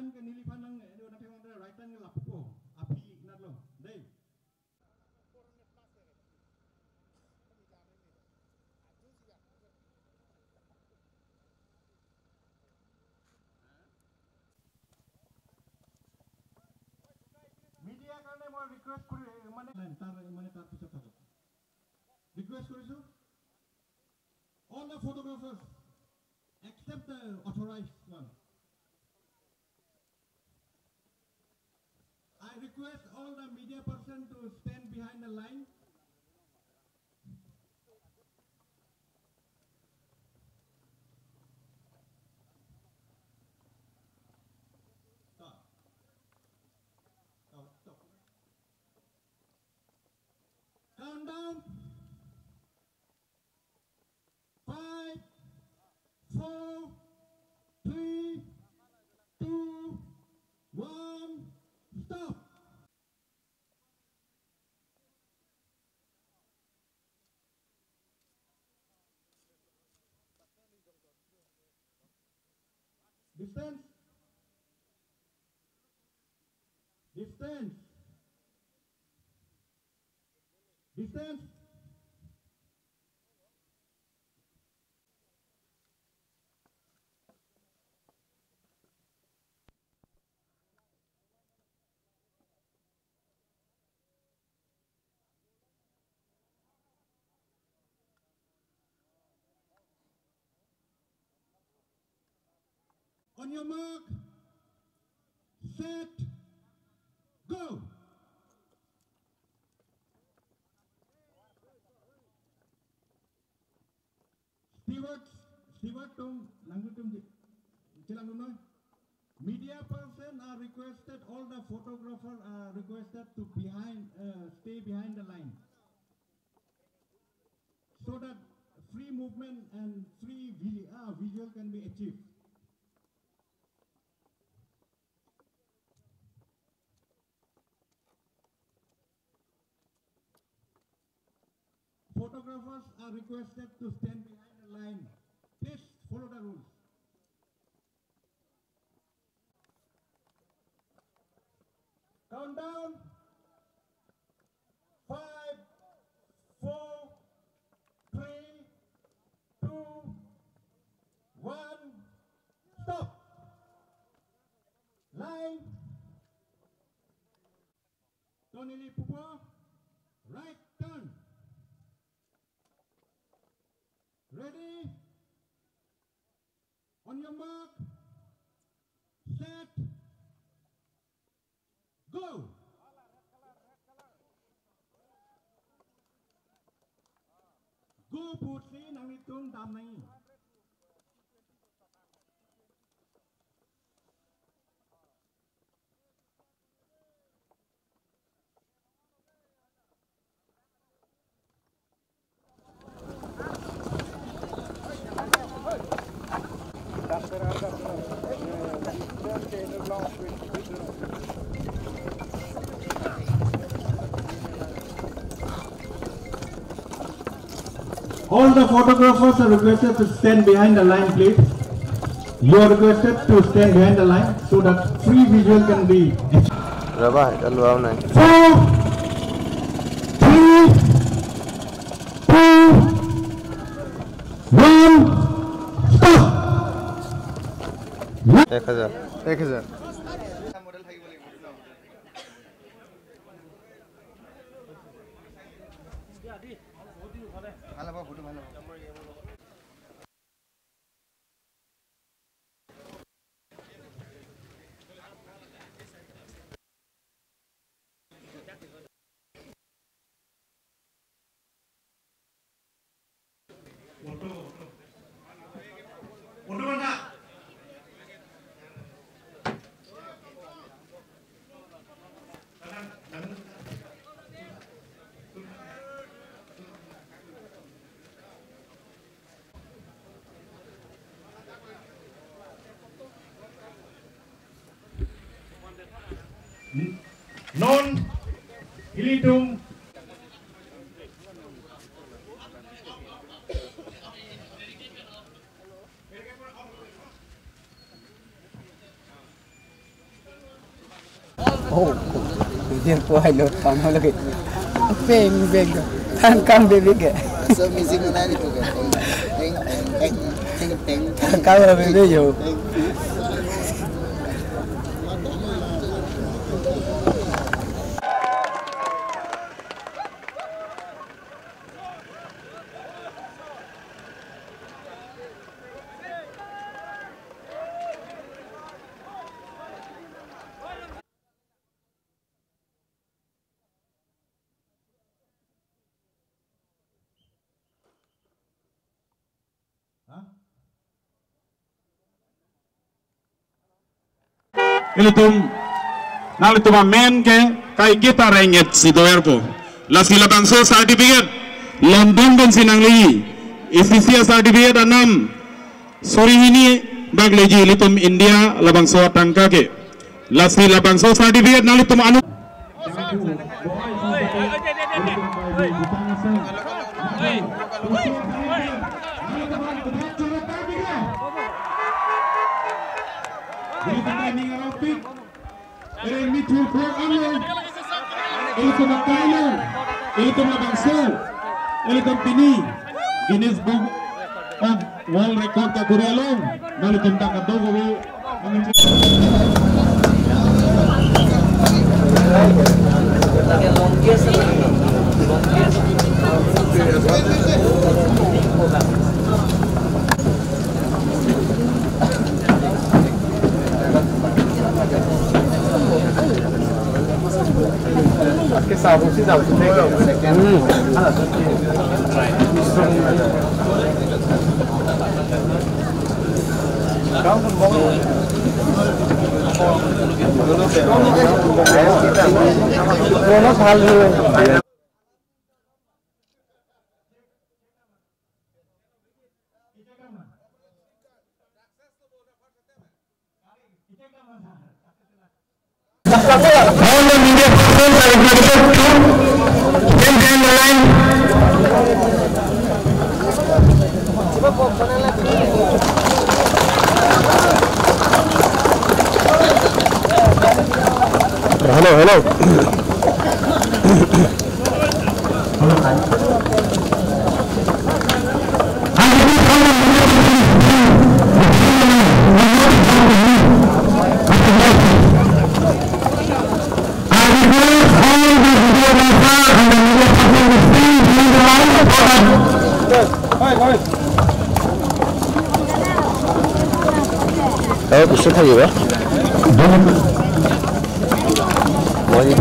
time ke nilipan nang do na tewang right time ke lapo api nadlo dei media karone moi request kori mane tar pichot thako request korisu all the photographers except the authorized one. I request all the media person to stand behind the line. Stop. Stop. Countdown. 5, 4, 3, 2, 1, stop. Distance. Distance. Distance. On your mark, set, go. Steward tung langgutum cilang lunoi. Media person are requested, all the photographers are requested to stay behind the line, so that free movement and free visual can be achieved. Photographers are requested to stand behind the line. Please follow the rules. Countdown. 5, 4, 3, 2, 1, stop. Line. Tony Lee Pupo, right turn. Ready? On your mark, set, go! Go putri nang hitung damai. All the photographers are requested to stand behind the line, please. You are requested to stand behind the line so that free visual can be achieved. 4, 3, 2, 1, stop! 1000 Non Hilitung Oh, dia pun ada tanah lagi. Peng tan kam baby ke. So music mana itu kan? Teng. Kalau baby yo. Nalitum men ke kai kita renget si doer po. La sila bangso certificate London kan sinangli. ICC certificate anam. Sorry ini bagleji litum India la bangso tangka ke. La sila bangso certificate nalitum anu. Itu makanan, itu mabangso, itu pini, Guinness Book of World Record kakurelong, nalo tentang kadogo. Que salvo se dá, você pega. Hello. Bisa tahu ya? Wajib